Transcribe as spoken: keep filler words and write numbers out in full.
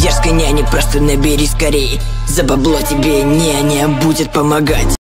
Дерзкой няни просто набери скорей. За бабло тебе няня будет помогать.